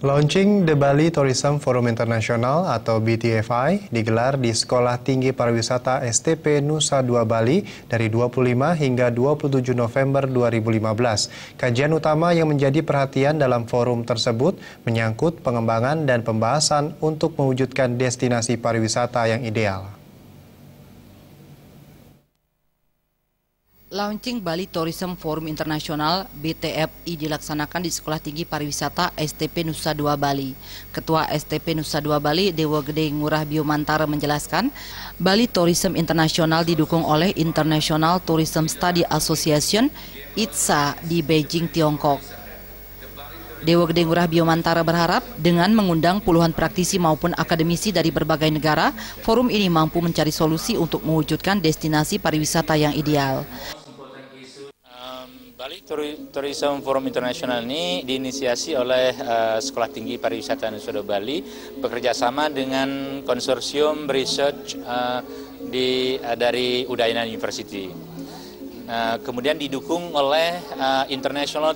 Launching The Bali Tourism Forum International atau BTFI digelar di Sekolah Tinggi Pariwisata STP Nusa Dua Bali dari 25 hingga 27 November 2015. Kajian utama yang menjadi perhatian dalam forum tersebut menyangkut pengembangan dan pembahasan untuk mewujudkan destinasi pariwisata yang ideal. Launching Bali Tourism Forum International (BTFI) dilaksanakan di Sekolah Tinggi Pariwisata STP Nusa Dua Bali. Ketua STP Nusa Dua Bali, Dewa Gede Ngurah Biomantara menjelaskan, Bali Tourism International didukung oleh International Tourism Study Association (ITSA) di Beijing, Tiongkok. Dewa Gede Ngurah Biomantara berharap dengan mengundang puluhan praktisi maupun akademisi dari berbagai negara, forum ini mampu mencari solusi untuk mewujudkan destinasi pariwisata yang ideal. Bali Tourism Forum International ini diinisiasi oleh Sekolah Tinggi Pariwisata Nusa Dua Bali bekerjasama dengan konsorsium research dari Udayana University. Kemudian didukung oleh International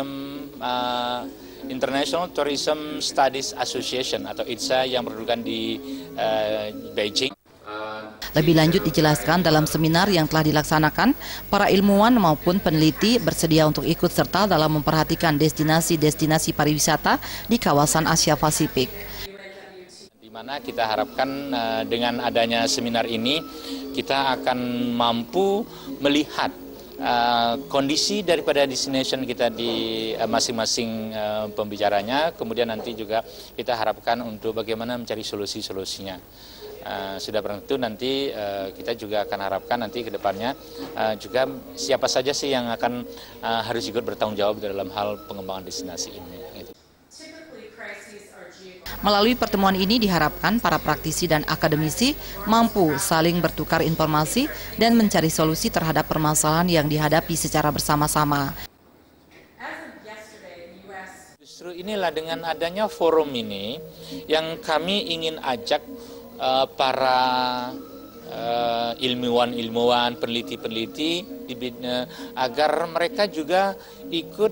Tourism Studies Association atau ITSA yang berkedudukan di Beijing. Lebih lanjut dijelaskan dalam seminar yang telah dilaksanakan, para ilmuwan maupun peneliti bersedia untuk ikut serta dalam memperhatikan destinasi-destinasi pariwisata di kawasan Asia Pasifik. Di mana kita harapkan dengan adanya seminar ini, kita akan mampu melihat kondisi daripada destination kita di masing-masing pembicaranya, kemudian nanti juga kita harapkan untuk bagaimana mencari solusi-solusinya. Sudah tentu nanti kita juga akan harapkan nanti ke depannya juga siapa saja sih yang akan harus ikut bertanggung jawab dalam hal pengembangan destinasi ini. Melalui pertemuan ini diharapkan para praktisi dan akademisi mampu saling bertukar informasi dan mencari solusi terhadap permasalahan yang dihadapi secara bersama-sama. Justru inilah dengan adanya forum ini yang kami ingin ajak para ilmuwan, peneliti-peneliti agar mereka juga ikut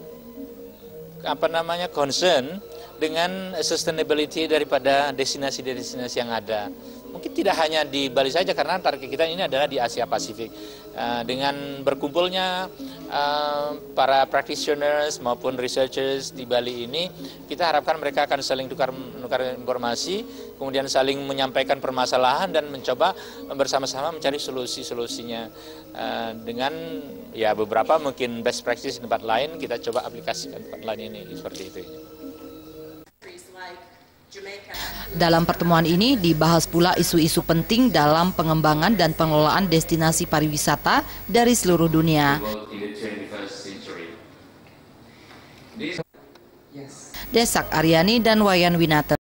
concern dengan sustainability daripada destinasi-destinasi yang ada. Mungkin tidak hanya di Bali saja karena target kita ini adalah di Asia Pasifik. Dengan berkumpulnya para practitioners maupun researchers di Bali ini, kita harapkan mereka akan saling tukar informasi, kemudian saling menyampaikan permasalahan dan mencoba bersama-sama mencari solusi-solusinya. Dengan ya beberapa mungkin best practice di tempat lain, kita coba aplikasikan tempat lain ini seperti itu. Dalam pertemuan ini dibahas pula isu-isu penting dalam pengembangan dan pengelolaan destinasi pariwisata dari seluruh dunia. Desak Aryani dan Wayan Winata.